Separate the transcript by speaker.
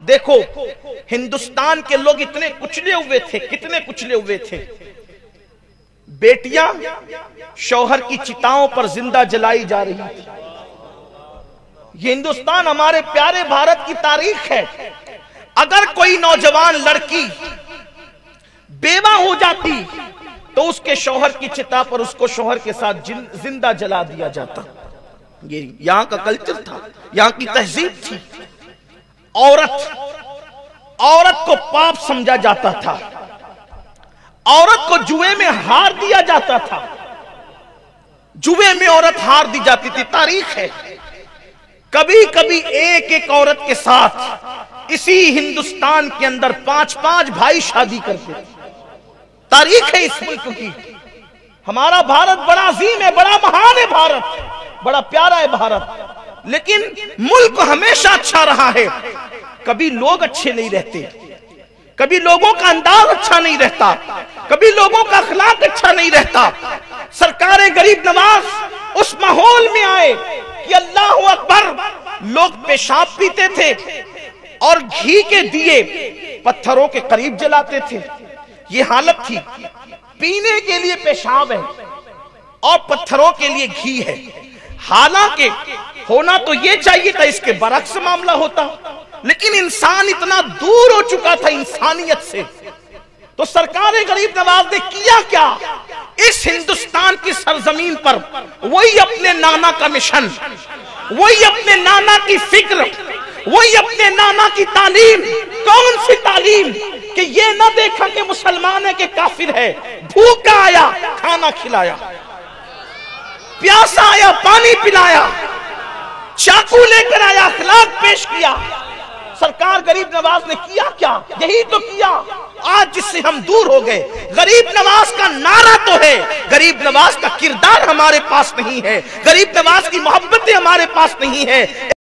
Speaker 1: دیکھو ہندوستان کے لوگ اتنے کچلے ہوئے تھے، کتنے کچلے ہوئے تھے. بیٹیاں شوہر کی چتاؤں پر زندہ جلائی جا رہی تھی. یہ ہندوستان ہمارے پیارے بھارت کی تاریخ ہے. اگر کوئی نوجوان لڑکی بیوہ ہو جاتی تو اس کے شوہر کی چتا پر اس کو شوہر کے ساتھ زندہ جلا دیا جاتا. یہ یہاں کا کلچر تھا، یہاں کی تہذیب تھی. عورت کو پاپ سمجھا جاتا تھا، عورت کو جوئے میں ہار دیا جاتا تھا، جوئے میں عورت ہار دی جاتی تھی. تاریخ ہے. کبھی کبھی ایک ایک عورت کے ساتھ اسی ہندوستان کے اندر 5 بھائی شادی کرتے تھے. تاریخ ہے اس ملک کی. ہمارا بھارت بڑا عظیم ہے، بڑا مہان ہے بھارت، بڑا پیارا ہے بھارت. لیکن ملک ہمیشہ اچھا رہا ہے. کبھی لوگ اچھے نہیں رہتے، کبھی لوگوں کا انداز اچھا نہیں رہتا، کبھی لوگوں کا اخلاق اچھا نہیں رہتا. سرکار غریب نواز اس ماحول میں آئے کہ اللہ اکبر، لوگ پیشاب پیتے تھے اور گھی کے دیے پتھروں کے قریب جلاتے تھے. یہ حالت تھی. پینے کے لیے پیشاب ہے اور پتھروں کے لیے گھی ہے. حالانکہ ہونا تو یہ چاہیے تھا اس کے برعکس معاملہ ہوتا، لیکن انسان اتنا دور ہو چکا تھا انسانیت سے. تو سرکار غریب نواز نے کیا کیا؟ اس ہندوستان کی سرزمین پر وہی اپنے نانا کا مشن، وہی اپنے نانا کی فکر، وہی اپنے نانا کی تعلیم. کون سی تعلیم؟ کہ یہ نہ دیکھا کہ مسلمان ہے کہ کافر ہے. بھوکا آیا کھانا کھلایا، پیاسا آیا پانی پلایا، چاقو لے کر آیا اخلاق پیش کیا. سرکار غریب نواز نے کیا کیا؟ یہی تو کیا آج جس سے ہم دور ہو گئے. غریب نواز کا نعرہ تو ہے، غریب نواز کا کردار ہمارے پاس نہیں ہے، غریب نواز کی محبتیں ہمارے پاس نہیں ہے.